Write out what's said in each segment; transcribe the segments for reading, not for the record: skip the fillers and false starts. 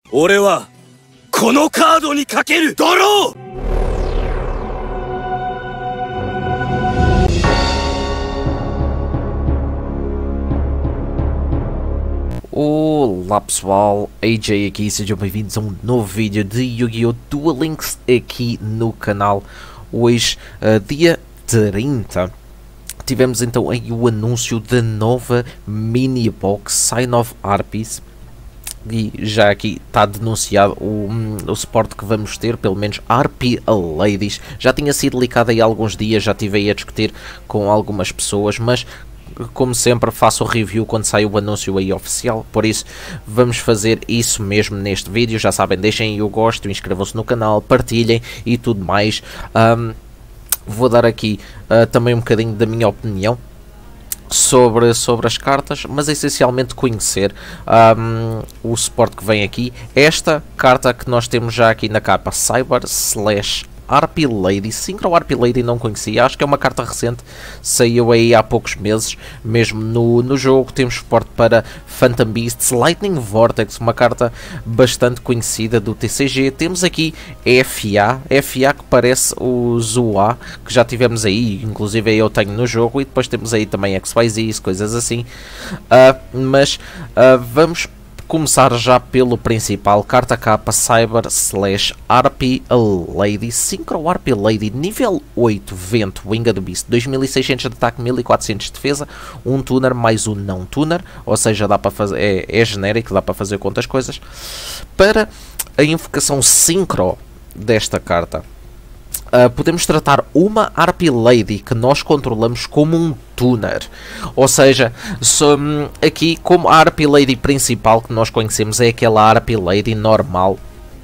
俺はこのカードにかけるドロー。 Olá pessoal, AJ aqui, sejam bem-vindos a um novo vídeo de Yu-Gi-Oh! Duel Links aqui no canal. Hoje, dia 30, tivemos então aí o anúncio da nova mini box Sign of Harpies. E já aqui está denunciado o suporte que vamos ter, pelo menos Harpy Ladies. Já tinha sido leakado aí há alguns dias, já estive aí a discutir com algumas pessoas, mas como sempre faço o review quando sai o anúncio aí oficial, por isso vamos fazer isso mesmo neste vídeo. Já sabem, deixem aí o gosto, inscrevam-se no canal, partilhem e tudo mais. Vou dar aqui também um bocadinho da minha opinião sobre as cartas, mas essencialmente conhecer o suporte que vem aqui. Esta carta que nós temos já aqui na capa, Cyber/Harpy Lady, Synchro Harpy Lady, não conhecia, acho que é uma carta recente, saiu aí há poucos meses, mesmo no jogo. Temos suporte para Phantom Beasts, Lightning Vortex, uma carta bastante conhecida do TCG. Temos aqui FA que parece o Zoa, que já tivemos aí, inclusive eu tenho no jogo, e depois temos aí também XYZ, coisas assim, mas vamos começar já pelo principal, carta capa, Cyber/Harpy Lady, Synchro Harpy Lady, nível 8, vento, Winged Beast, 2600 de ataque, 1400 de defesa, um tuner mais um não tuner, ou seja, dá para fazer, é genérico, dá para fazer com outras coisas. Para a invocação Synchro desta carta, podemos tratar uma Harpy Lady que nós controlamos como um tuner, ou seja, aqui como a Harpy Lady principal que nós conhecemos é aquela Harpy Lady normal.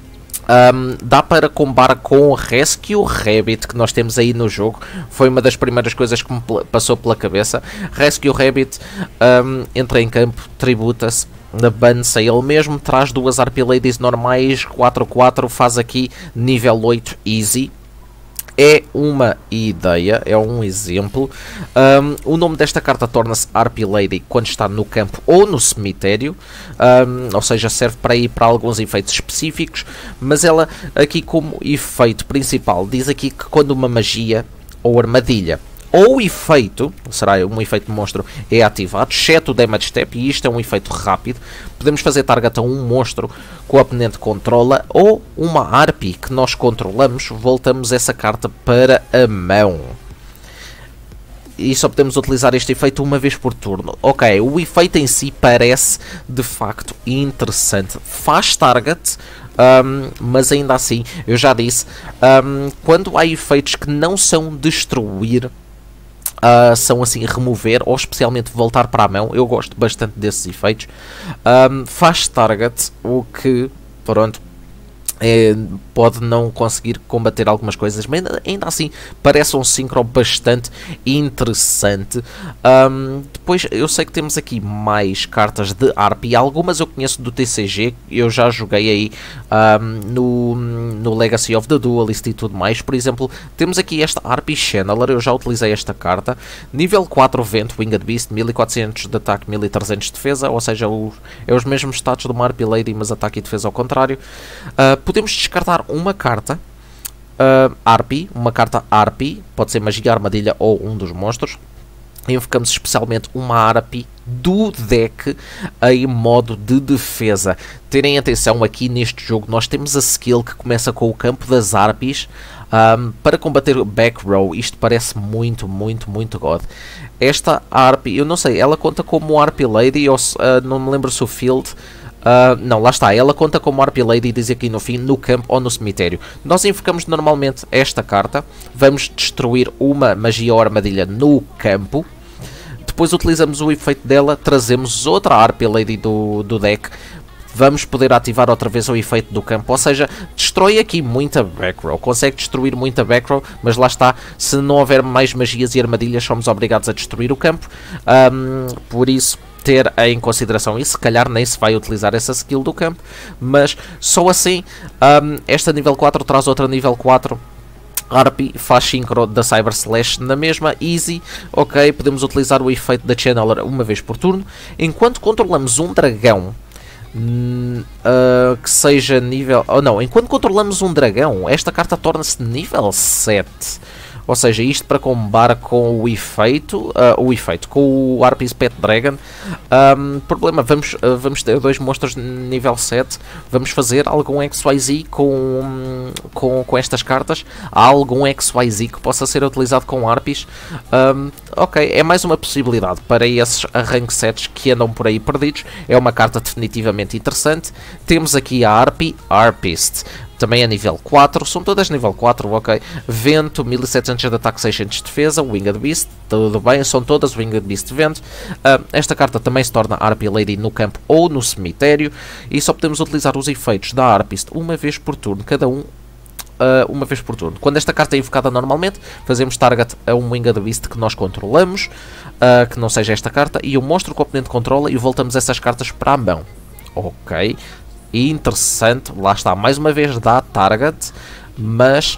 Dá para combar com o Rescue Rabbit que nós temos aí no jogo, foi uma das primeiras coisas que me passou pela cabeça. Rescue Rabbit entra em campo, tributa-se, ban-se a ele mesmo, traz duas Harpy Ladies normais, 4/4, faz aqui nível 8 easy. É uma ideia, é um exemplo. O nome desta carta torna-se Harpy Lady quando está no campo ou no cemitério, ou seja, serve para ir para alguns efeitos específicos, mas ela aqui como efeito principal diz aqui que quando uma magia ou armadilha ou efeito, será um efeito de monstro, é ativado, exceto o Damage Step, e isto é um efeito rápido, podemos fazer target a um monstro que o oponente controla ou uma Harpy que nós controlamos, voltamos essa carta para a mão. E só podemos utilizar este efeito uma vez por turno. Ok, o efeito em si parece de facto interessante, faz target, mas ainda assim, eu já disse, quando há efeitos que não são destruir, são assim remover ou especialmente voltar para a mão, eu gosto bastante desses efeitos. Faz target, o que pronto, pode não conseguir combater algumas coisas, mas ainda assim parece um synchro bastante interessante. Depois eu sei que temos aqui mais cartas de Harpy, algumas eu conheço do TCG, eu já joguei aí no Legacy of the Duelist e tudo mais. Por exemplo, temos aqui esta Harpy Channeler, eu já utilizei esta carta, nível 4 vento, Winged Beast, 1400 de ataque, 1300 de defesa, ou seja, é os mesmos status de uma Harpy Lady, mas ataque e defesa ao contrário. Podemos descartar uma carta Harpy, uma carta Harpy, pode ser magia, armadilha ou um dos monstros. Invocamos especialmente uma Harpy do deck em modo de defesa. Terem atenção, aqui neste jogo nós temos a skill que começa com o campo das Harpies para combater o back row. Isto parece muito God. Esta Harpy, eu não sei, ela conta como Harpy Lady ou não me lembro se o field. Não, lá está, ela conta como Harpy Lady, diz aqui no fim, no campo ou no cemitério. Nós invocamos normalmente esta carta, vamos destruir uma magia ou armadilha no campo, depois utilizamos o efeito dela, trazemos outra Harpy Lady do deck, vamos poder ativar outra vez o efeito do campo, ou seja, destrói aqui muita back row, consegue destruir muita back row, mas lá está, se não houver mais magias e armadilhas somos obrigados a destruir o campo, por isso ter em consideração isso, se calhar nem se vai utilizar essa skill do campo, mas só assim, esta nível 4 traz outra nível 4 Harpy, faz synchro da Cyber/ na mesma, easy, ok, podemos utilizar o efeito da Channeler uma vez por turno, enquanto controlamos um dragão que seja nível... Oh, não, enquanto controlamos um dragão, esta carta torna-se nível 7. Ou seja, isto para combar com o efeito, com o Harpy's Pet Dragon. Problema, vamos ter 2 monstros nível 7. Vamos fazer algum XYZ com estas cartas. Há algum XYZ que possa ser utilizado com Harpies. Ok, é mais uma possibilidade para esses rank sets que andam por aí perdidos. É uma carta definitivamente interessante. Temos aqui a Harpist. Também a nível 4, são todas nível 4, ok. Vento, 1700 de ataque, 600 de defesa, Winged Beast, tudo bem, são todas Winged Beast de vento. Esta carta também se torna Harpy Lady no campo ou no cemitério. E só podemos utilizar os efeitos da Harpist uma vez por turno, cada um. Uma vez por turno. Quando esta carta é invocada normalmente, fazemos target a um Winged Beast que nós controlamos, que não seja esta carta, e o monstro que o oponente controla, e voltamos essas cartas para a mão. Ok. E interessante, lá está, mais uma vez dá target, mas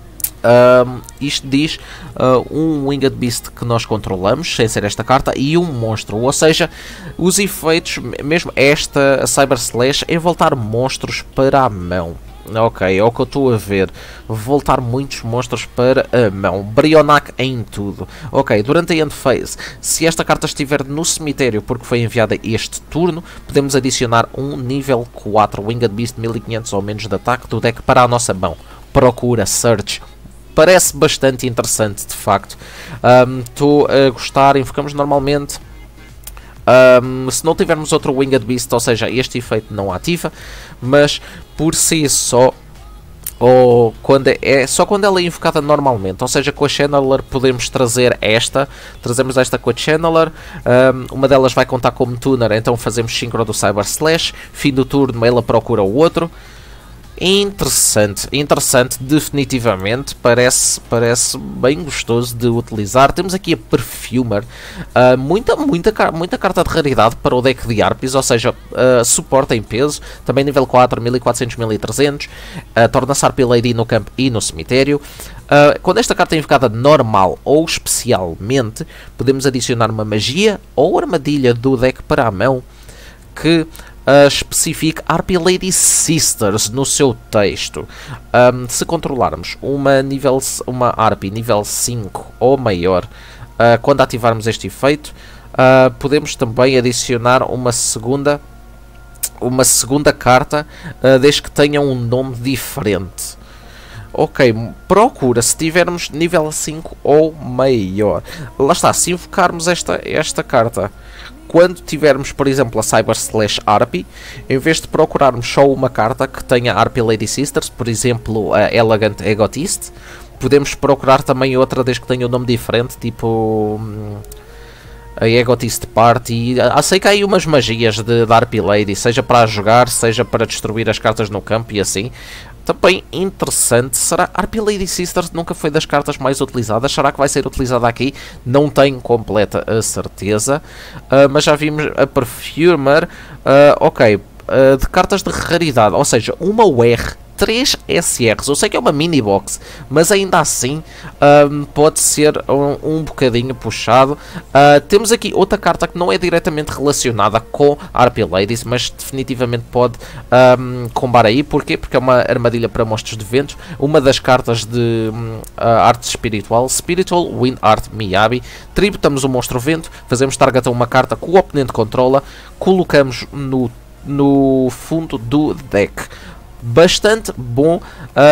isto diz um Winged Beast que nós controlamos, sem ser esta carta, e um monstro, ou seja, os efeitos, mesmo esta Cyber Slash, é voltar monstros para a mão. Ok, é o que eu estou a ver. Voltar muitos monstros para a mão. Brionac em tudo. Ok, durante a end phase, se esta carta estiver no cemitério porque foi enviada este turno, podemos adicionar um nível 4 Winged Beast 1500 ou menos de ataque do deck para a nossa mão. Procura, search. Parece bastante interessante, de facto. Estou a gostar, invocamos normalmente. Se não tivermos outro Winged Beast, ou seja, este efeito não ativa, mas por si só, ou só quando ela é invocada normalmente, ou seja, com a Channeler podemos trazer trazemos esta com a Channeler, uma delas vai contar como Tuner, então fazemos Synchro do Cyber Slash, fim do turno ela procura o outro. Interessante, definitivamente, parece bem gostoso de utilizar. Temos aqui a Perfumer, muita carta de raridade para o deck de Harpies, ou seja, suporta em peso, também nível 4, 1400, 1300, torna-se Harpy Lady no campo e no cemitério. Quando esta carta é invocada normal ou especialmente, podemos adicionar uma magia ou armadilha do deck para a mão, que especifique Harpy Lady Sisters no seu texto. Se controlarmos uma Harpy nível 5 ou maior, quando ativarmos este efeito, podemos também adicionar uma segunda carta, desde que tenha um nome diferente. Ok, procura se tivermos nível 5 ou maior. Lá está, se invocarmos esta carta quando tivermos, por exemplo, a Cyber Slash Harpy, em vez de procurarmos só uma carta que tenha Harpy Lady Sisters, por exemplo, a Elegant Egotist, podemos procurar também outra desde que tenha um nome diferente, tipo a Egotist Party. Sei que há aí umas magias de Harpy Lady, seja para jogar, seja para destruir as cartas no campo e assim. Também interessante, será Harpy Lady Sisters nunca foi das cartas mais utilizadas, será que vai ser utilizada aqui? Não tenho completa a certeza, mas já vimos a Perfumer, ok, de cartas de raridade, ou seja, uma UR, 3 SRs, eu sei que é uma mini box, mas ainda assim pode ser um bocadinho puxado. Temos aqui outra carta que não é diretamente relacionada com Harpy Ladies, mas definitivamente pode combar aí. Porquê? Porque é uma armadilha para monstros de vento, uma das cartas de arte espiritual, Spiritual Wind Art Miyabi. Tributamos o monstro vento, fazemos target a uma carta que o oponente controla, colocamos no fundo do deck. Bastante bom,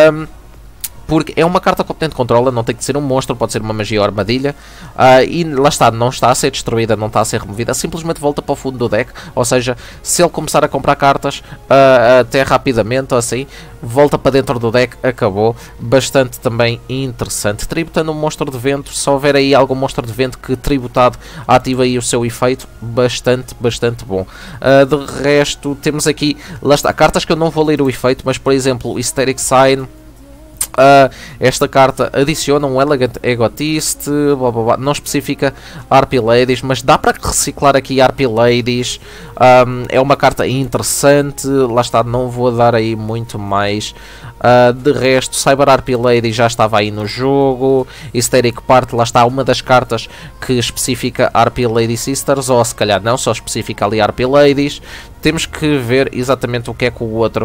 porque é uma carta que o oponente controla, não tem que ser um monstro, pode ser uma magia ou armadilha, e lá está, não está a ser destruída, não está a ser removida, simplesmente volta para o fundo do deck, ou seja, se ele começar a comprar cartas até rapidamente ou assim, volta para dentro do deck, acabou. Bastante também interessante. Tributando um monstro de vento, se houver aí algum monstro de vento que tributado ativa aí o seu efeito, bastante bom. De resto, temos aqui, lá está, cartas que eu não vou ler o efeito, mas por exemplo, Hysteric Sign. Esta carta adiciona um Elegant Egotist, blá, blá, blá. Não especifica Harpy Ladies, mas dá para reciclar aqui Harpy Ladies. É uma carta interessante, lá está, não vou dar aí muito mais. De resto, Cyber Harpy Lady já estava aí no jogo. Hysteric Part, lá está, uma das cartas que especifica Harpy Lady Sisters, ou se calhar não, só especifica ali Harpy Ladies. temos que ver exatamente o que é que o outro,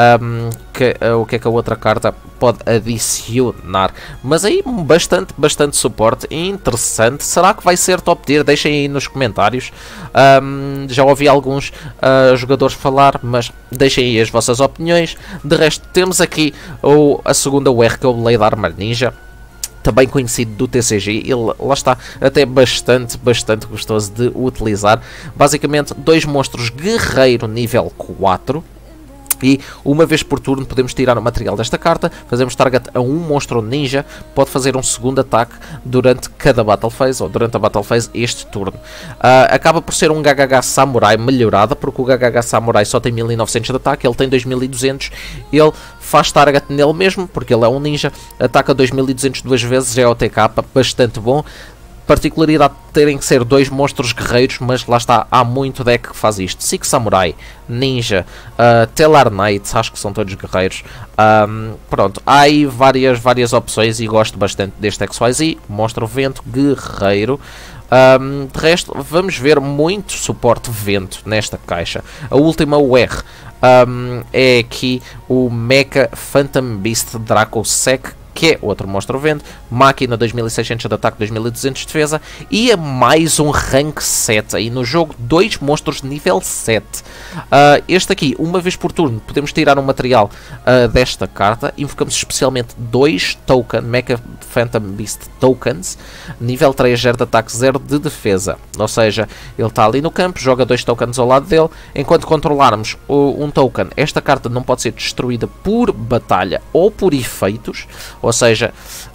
o que é que a outra carta pode adicionar. Mas aí bastante suporte interessante. Será que vai ser top tier? Deixem aí nos comentários. Já ouvi alguns jogadores falar, mas deixem aí as vossas opiniões. De resto, temos aqui a segunda UR, que é o Blade Armor Ninja, também conhecido do TCG. Ele, lá está, até bastante gostoso de utilizar. Basicamente, dois monstros guerreiro nível 4. E uma vez por turno podemos tirar o material desta carta, fazemos target a um monstro ninja, pode fazer um segundo ataque durante cada Battle Phase, ou durante a Battle Phase este turno. Acaba por ser um GHH Samurai melhorada, porque o GHH Samurai só tem 1900 de ataque, ele tem 2200, ele faz target nele mesmo, porque ele é um ninja, ataca 2200 duas vezes, é OTK, bastante bom. Particularidade de terem que ser dois monstros guerreiros, mas lá está, há muito deck que faz isto. Six Samurai, Ninja, Tellar Knight, acho que são todos guerreiros. Pronto, há aí várias opções e gosto bastante deste XYZ, monstro vento, guerreiro. De resto, vamos ver muito suporte vento nesta caixa. A última UR é aqui o Mecha Phantom Beast Dracosec, que é outro monstro vento, máquina 2600 de ataque, 2200 de defesa, e é mais um rank 7 aí no jogo, dois monstros de nível 7. Este aqui, uma vez por turno, podemos tirar um material desta carta, invocamos especialmente dois token, Mecha Phantom Beast tokens, nível 3, 0 de ataque, 0 de defesa, ou seja, ele está ali no campo, joga dois tokens ao lado dele, enquanto controlarmos um token, esta carta não pode ser destruída por batalha ou por efeitos, ou seja,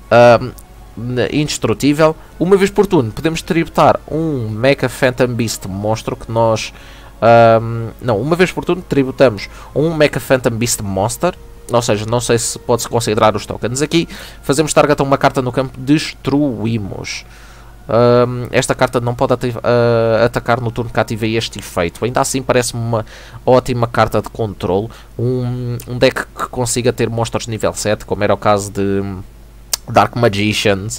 indestrutível. Uma vez por turno podemos tributar um Mecha Phantom Beast monstro que nós... não, uma vez por turno tributamos um Mecha Phantom Beast Monster, ou seja, não sei se pode-se considerar os tokens aqui. Fazemos target a uma carta no campo, destruímos. Esta carta não pode atacar no turno que ativei este efeito. Ainda assim parece-me uma ótima carta de controle. Um deck que consiga ter monstros nível 7, como era o caso de Dark Magicians,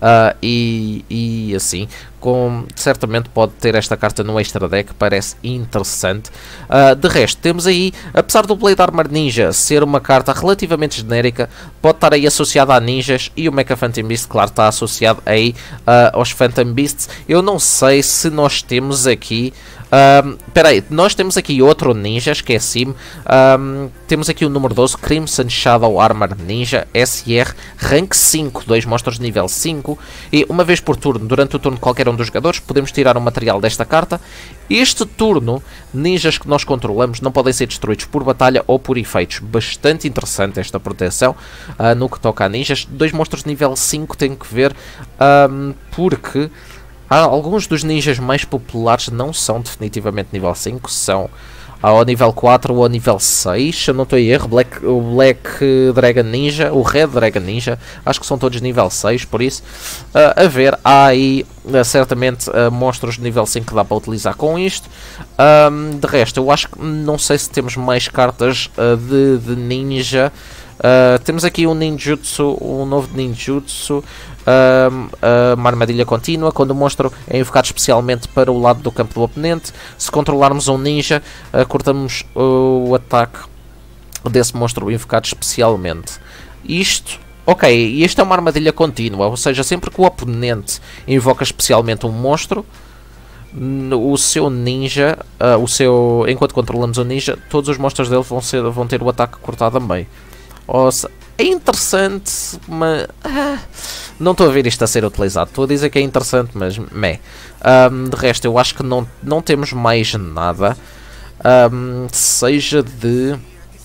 e assim, certamente pode ter esta carta no extra deck, parece interessante. De resto, temos aí, apesar do Blade Armor Ninja ser uma carta relativamente genérica, pode estar aí associada a ninjas, e o Mecha Phantom Beast, claro, está associado aí aos Phantom Beasts. Eu não sei se nós temos aqui... espera aí, nós temos aqui outro ninja, esqueci-me. Temos aqui o número 12, Crimson Shadow Armor Ninja, SR, rank 5, dois monstros de nível 5. E uma vez por turno, durante o turno de qualquer um dos jogadores, podemos tirar um material desta carta. Este turno, ninjas que nós controlamos não podem ser destruídos por batalha ou por efeitos. Bastante interessante esta proteção no que toca a ninjas. Dois monstros de nível 5 tem que ver, porque... alguns dos ninjas mais populares não são definitivamente nível 5, são ao nível 4 ou ao nível 6, se eu não estou em erro, o Black Dragon Ninja, o Red Dragon Ninja, acho que são todos nível 6, por isso, a ver, há aí certamente monstros de nível 5 que dá para utilizar com isto. De resto, eu acho que não sei se temos mais cartas de ninja. Temos aqui um ninjutsu, um novo ninjutsu, uma armadilha contínua, quando o monstro é invocado especialmente para o lado do campo do oponente. Se controlarmos um ninja, cortamos o ataque desse monstro invocado especialmente. Isto, ok, isto é uma armadilha contínua, ou seja, sempre que o oponente invoca especialmente um monstro, o seu ninja, enquanto controlamos o ninja, todos os monstros dele vão ter o ataque cortado também. É interessante, mas não estou a ver isto a ser utilizado. Estou a dizer que é interessante, mas de resto, eu acho que não temos mais nada, seja de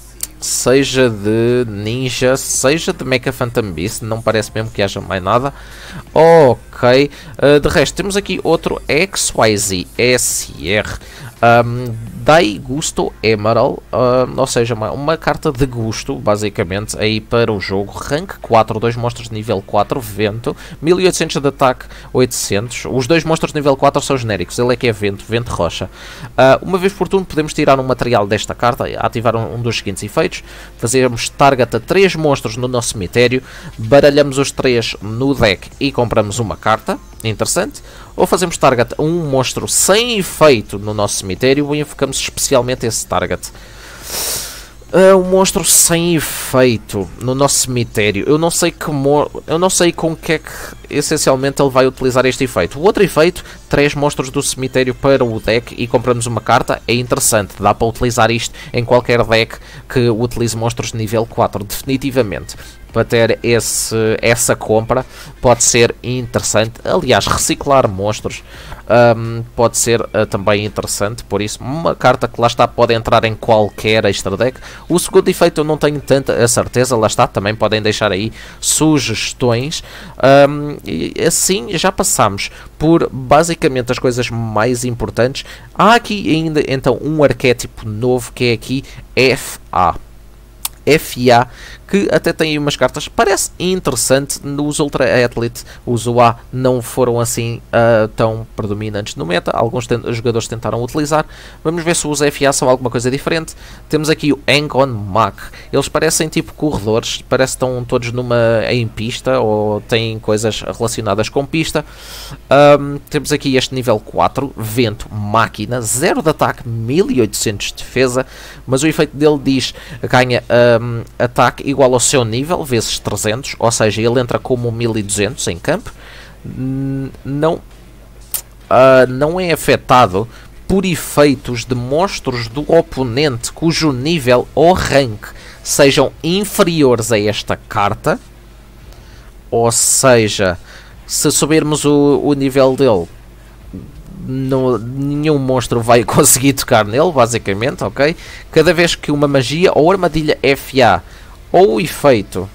ninja, seja de Mecha Phantom Beast. Não parece mesmo que haja mais nada. Ok, de resto temos aqui outro XYZ SR, Dai Gusto Emerald, ou seja, uma carta de gosto, basicamente, aí para o jogo. Rank 4, dois monstros de nível 4, vento, 1800 de ataque, 800. Os dois monstros de nível 4 são genéricos, ele é que é vento rocha. Uma vez por turno podemos tirar um material desta carta, ativar um dos seguintes efeitos. Fazemos target a 3 monstros no nosso cemitério, baralhamos os 3 no deck e compramos uma carta. interessante. Ou fazemos target a um monstro sem efeito no nosso cemitério e enfocamos especialmente esse target. Um monstro sem efeito no nosso cemitério. Eu não sei com que é que essencialmente ele vai utilizar este efeito. O outro efeito, 3 monstros do cemitério para o deck e compramos uma carta, é interessante. Dá para utilizar isto em qualquer deck que utilize monstros de nível 4, definitivamente. Para ter essa compra pode ser interessante. Aliás, reciclar monstros pode ser também interessante. Por isso, uma carta que lá está pode entrar em qualquer extra deck. O segundo efeito eu não tenho tanta a certeza. Lá está, também podem deixar aí sugestões. E assim já passamos por basicamente as coisas mais importantes. Há aqui ainda então um arquétipo novo que é aqui FA. FA, que até tem aí umas cartas, parece interessante. Nos Ultra Athlete os UA não foram assim tão predominantes no meta, alguns jogadores tentaram utilizar. Vamos ver se os FA são alguma coisa diferente. Temos aqui o Hang On Mac, eles parecem tipo corredores, parece que estão todos em pista, ou têm coisas relacionadas com pista. Temos aqui este nível 4, Vento Máquina, 0 de ataque, 1800 de defesa, mas o efeito dele diz ganha ataque igual ao seu nível vezes 300, ou seja, ele entra como 1200 em campo. Não é afetado por efeitos de monstros do oponente cujo nível ou rank sejam inferiores a esta carta. Ou seja, se subirmos o nível dele, nenhum monstro vai conseguir tocar nele, basicamente, ok? Cada vez que uma magia ou armadilha FA ou o efeito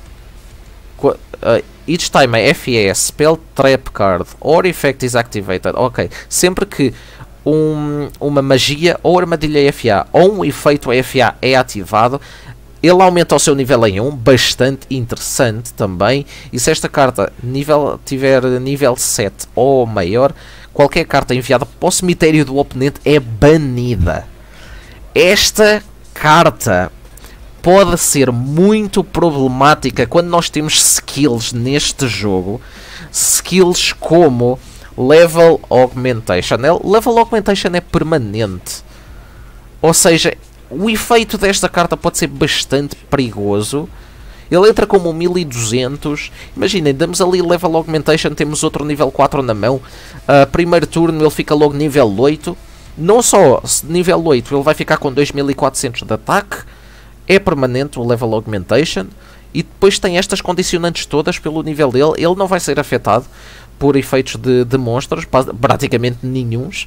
each time a FA spell trap card or effect is activated, ok, sempre que uma magia ou armadilha FA ou um efeito FA é ativado, ele aumenta o seu nível em 1, bastante interessante também. E se esta carta tiver nível 7 ou maior, qualquer carta enviada para o cemitério do oponente é banida. Esta carta pode ser muito problemática quando nós temos skills neste jogo. Skills como Level Augmentation. Level Augmentation é permanente. Ou seja, o efeito desta carta pode ser bastante perigoso. Ele entra como 1200. Imaginem, damos ali Level Augmentation, temos outro nível 4 na mão. Primeiro turno ele fica logo nível 8. Não só nível 8, ele vai ficar com 2400 de ataque. É permanente o Level Augmentation. E depois tem estas condicionantes todas pelo nível dele. Ele não vai ser afetado por efeitos de monstros, praticamente nenhuns.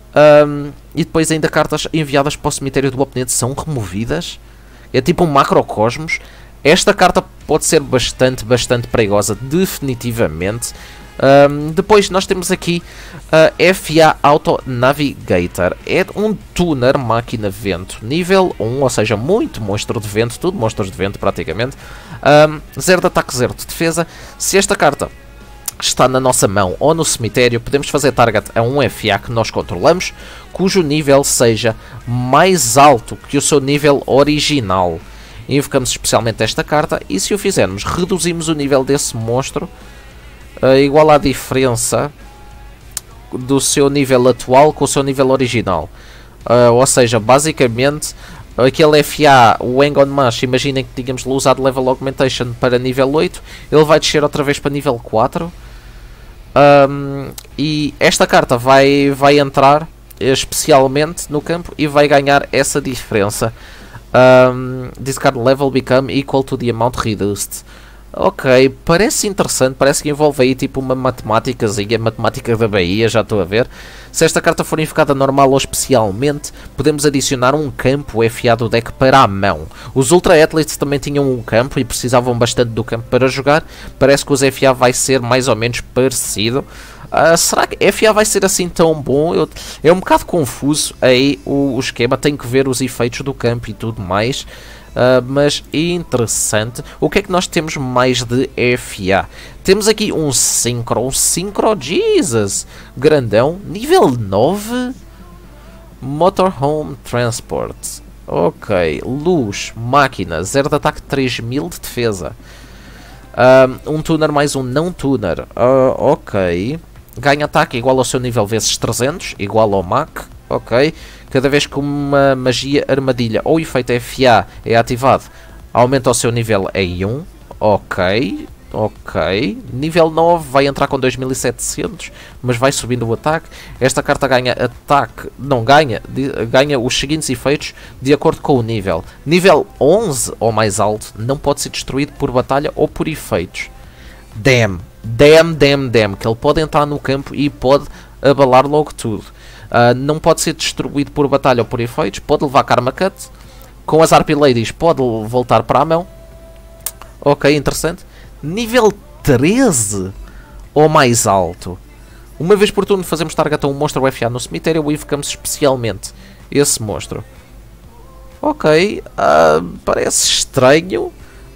E depois ainda cartas enviadas para o cemitério do oponente são removidas. É tipo um macrocosmos. Esta carta pode ser bastante perigosa, definitivamente. Depois nós temos aqui FA Auto Navigator. É um tuner máquina vento, nível 1, ou seja, muito monstro de vento, tudo monstros de vento praticamente. 0 de ataque, 0 de defesa. Se esta carta está na nossa mão ou no cemitério, podemos fazer target a um FA que nós controlamos, cujo nível seja mais alto que o seu nível original. Invocamos especialmente esta carta e se o fizermos, reduzimos o nível desse monstro igual à diferença do seu nível atual com o seu nível original. Ou seja, basicamente, aquele FA, o Hang On Mash, imaginem que tínhamos usado Level Augmentation para nível 8, ele vai descer outra vez para nível 4. E esta carta vai entrar especialmente no campo e vai ganhar essa diferença. Discard level become equal to the amount reduced. Ok, parece interessante, parece que envolve aí tipo uma matemáticazinha, matemática da Bahia, já estou a ver. Se esta carta for invocada normal ou especialmente, podemos adicionar um campo FA do deck para a mão. Os Ultra Athletes também tinham um campo e precisavam bastante do campo para jogar. Parece que os FA vai ser mais ou menos parecido. Será que FA vai ser assim tão bom? É um bocado confuso aí o esquema, tenho que ver os efeitos do campo e tudo mais. Mas interessante. O que é que nós temos mais de FA? Temos aqui um Synchro Jesus, grandão, nível 9, Motorhome Transport. Ok, Luz, Máquina, 0 de ataque, 3000 de defesa. Um tuner mais um não tuner. Ok. ganha ataque igual ao seu nível vezes 300, igual ao MAC, ok? Cada vez que uma magia, armadilha ou efeito FA é ativado, aumenta o seu nível em 1, ok. Ok, nível 9 vai entrar com 2700, mas vai subindo o ataque. Esta carta ganha ataque, não ganha, ganha os seguintes efeitos de acordo com o nível. Nível 11 ou mais alto não pode ser destruído por batalha ou por efeitos. Damn, que ele pode entrar no campo e pode abalar logo tudo. Não pode ser destruído por batalha ou por efeitos, pode levar Karma Cut. Com as Harpy Ladies pode voltar para a mão. Ok, interessante. Nível 13 ou mais alto. Uma vez por turno fazemos target a um monstro FA no cemitério e evocamos especialmente esse monstro. Ok, parece estranho.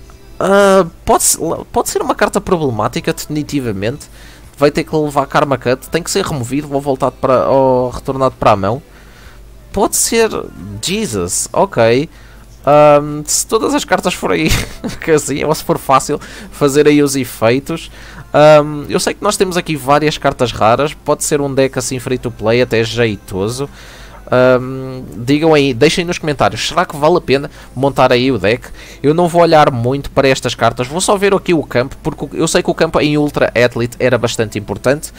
Pode ser uma carta problemática, definitivamente. Vai ter que levar Karma Cut, tem que ser removido ou retornado para a mão. Pode ser... Jesus, ok. Se todas as cartas forem assim, ou se for fácil fazer aí os efeitos. Eu sei que nós temos aqui várias cartas raras. Pode ser um deck assim free to play, até jeitoso. Digam aí, deixem nos comentários, será que vale a pena montar aí o deck? Eu não vou olhar muito para estas cartas, vou só ver aqui o campo, porque eu sei que o campo em Ultra Athlete era bastante importante.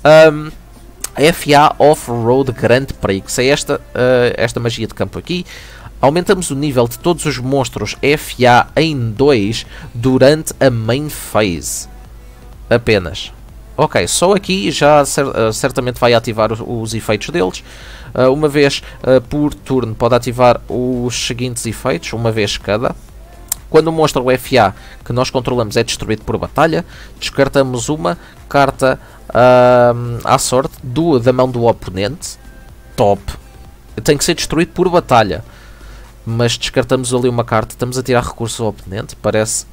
FA Off-Road Grand Prix, é esta magia de campo aqui. Aumentamos o nível de todos os monstros FA em 2 durante a main phase. Apenas. Ok, só aqui já certamente vai ativar os efeitos deles. Uma vez por turno pode ativar os seguintes efeitos, uma vez cada. Quando o monstro FA que nós controlamos é destruído por batalha, descartamos uma carta à sorte da mão do oponente. Top. Tem que ser destruído por batalha. Mas descartamos ali uma carta, estamos a tirar recursos ao oponente, parece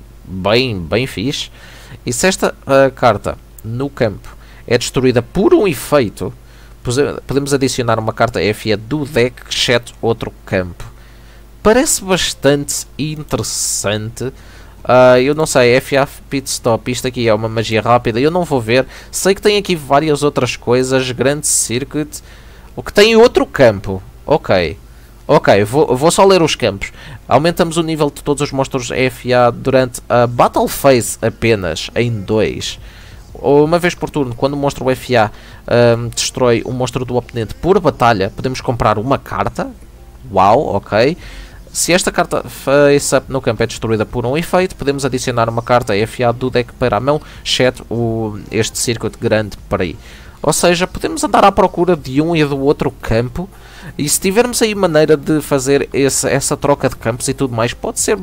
bem fixe. E se esta carta no campo é destruída por um efeito, podemos adicionar uma carta FA do deck, exceto outro campo. Parece bastante interessante. Eu não sei, FA Pit Stop, isto aqui é uma magia rápida, eu não vou ver. Sei que tem aqui várias outras coisas, Grand Circuit, o que tem outro campo, ok. Ok, vou só ler os campos. Aumentamos o nível de todos os monstros FA durante a Battle Phase apenas em 2. Uma vez por turno, quando o monstro FA destrói um monstro do oponente por batalha, podemos comprar uma carta. Uau, ok. Se esta carta face up no campo é destruída por um efeito, podemos adicionar uma carta FA do deck para a mão, exceto este Circuit grande para aí. Ou seja, podemos andar à procura de um e do outro campo. E se tivermos aí maneira de fazer essa troca de campos e tudo mais, pode ser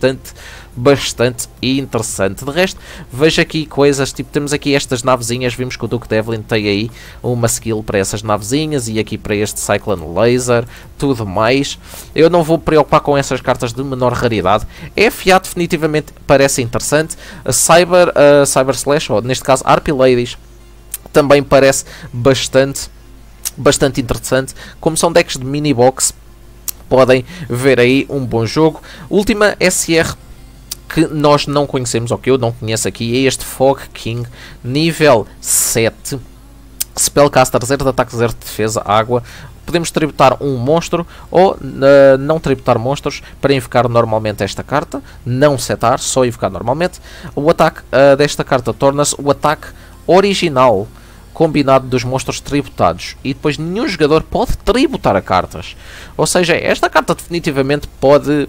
bastante interessante. De resto, vejo aqui coisas, tipo, temos aqui estas navezinhas, vimos que o Duke Devlin tem aí uma skill para essas navezinhas e aqui para este Cyclone Laser, tudo mais. Eu não vou preocupar com essas cartas de menor raridade. FA definitivamente parece interessante. A Cyber Slash, ou neste caso Harpy Ladies, também parece bastante interessante. Como são decks de mini box, podem ver aí um bom jogo. Última SR que nós não conhecemos, ou que eu não conheço aqui, é este Fog King, nível 7, Spellcaster, 0 de ataque, 0 de defesa, água. Podemos tributar um monstro ou não tributar monstros para invocar normalmente esta carta, não setar, só invocar normalmente. O ataque desta carta torna-se o ataque original combinado dos monstros tributados, e depois nenhum jogador pode tributar a cartas. Ou seja, esta carta definitivamente pode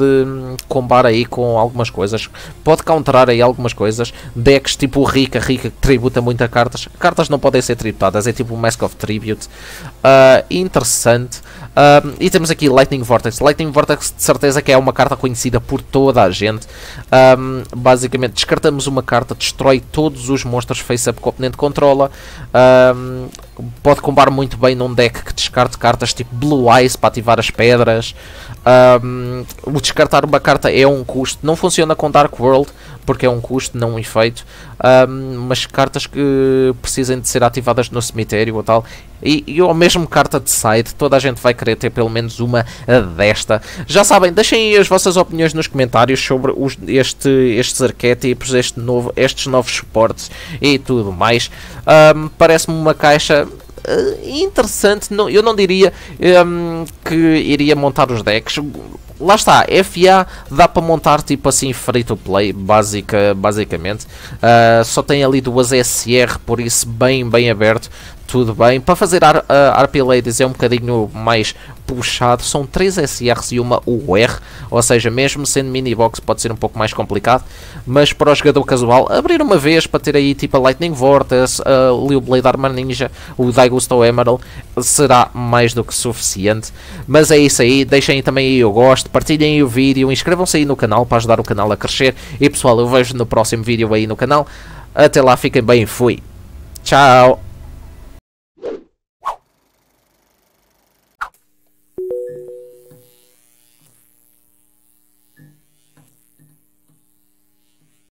combar aí com algumas coisas, pode counterar aí algumas coisas. Decks tipo o Rika que tributa muitas cartas não podem ser tributadas, é tipo o Mask of Tribute. Interessante. E temos aqui Lightning Vortex. Lightning Vortex de certeza que é uma carta conhecida por toda a gente. Basicamente descartamos uma carta, destrói todos os monstros face-up que o oponente controla. pode combar muito bem num deck que descarte cartas tipo Blue Eyes para ativar as pedras. O descartar uma carta é um custo, não funciona com Dark World porque é um custo, não um efeito, mas cartas que precisem de ser ativadas no cemitério ou tal, e ou mesmo carta de side, toda a gente vai querer ter pelo menos uma desta. Já sabem, deixem aí as vossas opiniões nos comentários sobre estes arquétipos, estes novos suportes e tudo mais. Parece-me uma caixa interessante. Eu não diria que iria montar os decks. Lá está, FA dá para montar tipo assim free to play, basicamente. Só tem ali duas SR, por isso bem aberto, tudo bem. Para fazer RP Ladies é um bocadinho mais puxado, são 3 SRs e uma UR, ou seja, mesmo sendo mini box pode ser um pouco mais complicado, mas para o jogador casual, abrir uma vez para ter aí tipo a Lightning Vortex, a Leo Blade Armor Ninja, o Daigusto Emerald, será mais do que suficiente. Mas é isso aí, deixem também aí o gosto, partilhem aí o vídeo, inscrevam-se aí no canal para ajudar o canal a crescer, e pessoal, eu vejo no próximo vídeo aí no canal. Até lá, fiquem bem, fui, tchau!